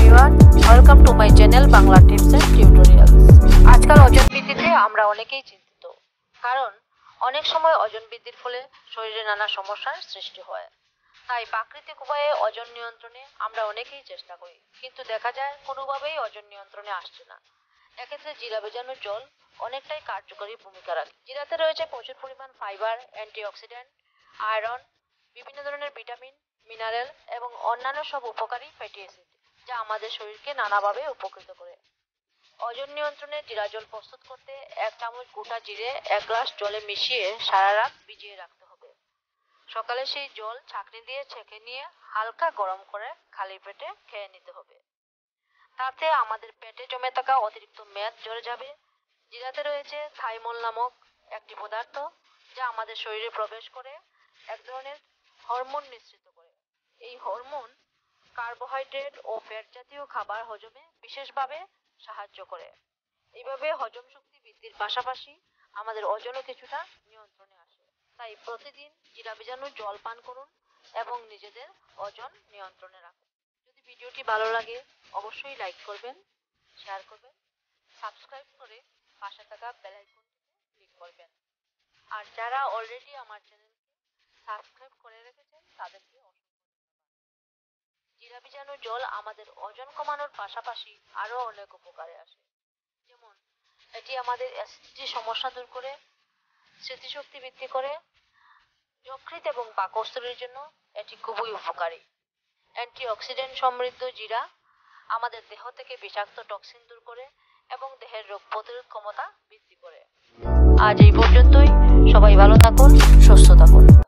Everyone, welcome to my channel Bangla tips and tutorials. আজকাল ওজন বৃদ্ধিতে আমরা অনেকেই চিন্তিত, কারণ অনেক সময় ওজন বৃদ্ধির ফলে শরীরে নানা সমস্যার সৃষ্টি হয়। তাই প্রাকৃতিক উপায়ে ওজন নিয়ন্ত্রণে আমরা অনেকেই চেষ্টা করি, কিন্তু দেখা যায় কোনোভাবেই ওজন নিয়ন্ত্রণে আসছে না। এক্ষেত্রে জিরা ভেজানো জল অনেকটাই কার্যকরী ভূমিকা রাখে। জিরাতে রয়েছে প্রচুর পরিমাণ ফাইবার, অ্যান্টিঅক্সিডেন্ট, আয়রন, বিভিন্ন ধরনের ভিটামিন, মিনারেল এবং অন্যান্য সব উপকারী ফ্যাটি অ্যাসিড, যা আমাদের শরীরকে নানাভাবে উপকৃত করে। ওজন নিয়ন্ত্রণে জিরা জল প্রস্তুত করতে 1 চামচ গোটা জিরে 1 গ্লাস জলে মিশিয়ে সারা রাত ভিজিয়ে রাখতে হবে। সকালে সেই জল ছাঁকনি দিয়ে ছেঁকে নিয়ে হালকা গরম করে খালি পেটে খেয়ে নিতে হবে। তাতে আমাদের পেটে জমে থাকা অতিরিক্ত মেদ ঝরে যাবে। জিরাতে রয়েছে থাইমল নামক একটি পদার্থ, যা আমাদের শরীরে প্রবেশ করে এক ধরনের হরমোন নিঃসৃত করে। এই হরমোন কার্বোহাইড্রেট ও ফ্যাট জাতীয় খাবার হজমে বিশেষভাবে সাহায্য করে। এইভাবে হজম শক্তি বৃদ্ধির পাশাপাশি আমাদের ওজনও কিছুটা নিয়ন্ত্রণে আসে। তাই প্রতিদিন জিরা ভেজানো জল পান করুন এবং নিজেদের ওজন নিয়ন্ত্রণে রাখুন। যদি ভিডিওটি ভালো লাগে অবশ্যই লাইক করবেন, শেয়ার করবেন, সাবস্ক্রাইব করে পাশে থাকা বেল আইকনটিতে ক্লিক করবেন। আর যারা অলরেডি আমার চ্যানেলকে সাবস্ক্রাইব করে রেখেছেন তাদেরকে অসংখ্য ধন্যবাদ। জিরা ভেজানো জল আমাদের ওজন কমানোর পাশাপাশি আরো অনেক উপকারে আসে। যেমন এটি আমাদের অ্যাসিডিটি সমস্যা দূর করে, স্মৃতিশক্তি বৃদ্ধি করে, যকৃৎ এবং পাকস্থলীর জন্য এটি খুবই উপকারী। অ্যান্টিঅক্সিডেন্ট সমৃদ্ধ জিরা আমাদের দেহ থেকে বিষাক্ত টক্সিন দূর করে এবং দেহের রোগ প্রতিরোধ ক্ষমতা বৃদ্ধি করে। আজ এই পর্যন্তই। সবাই ভালো থাকুন, সুস্থ থাকুন।